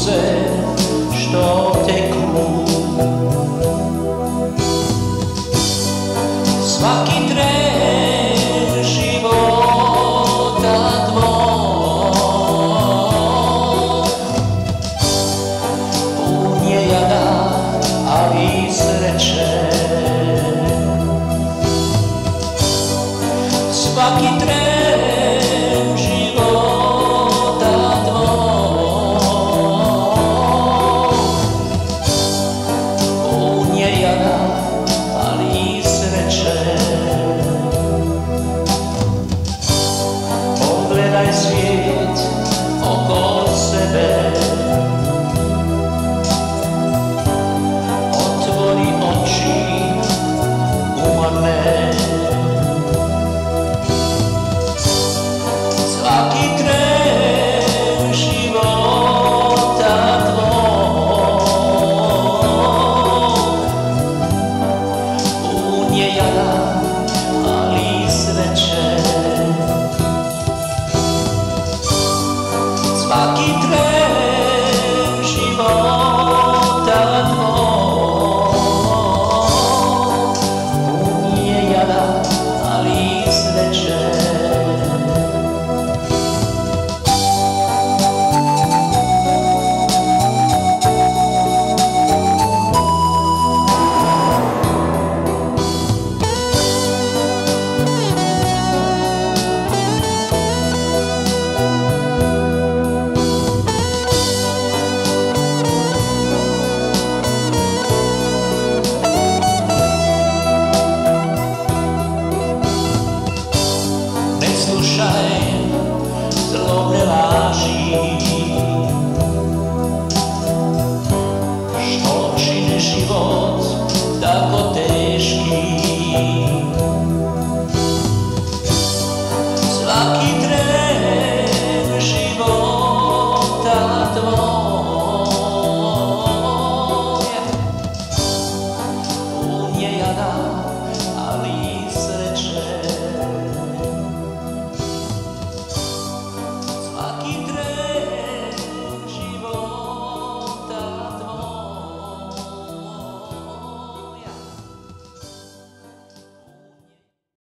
suze što teku. Svaki tren života tvoj pun je jada, ali i sreće. Svaki tren života tvoj pun je jada, ali i sreće. Pogledaj svijet oko sebe, otvori oči umorne. Svaki tren života tvoj pun je jada, ali i sreće. Svaki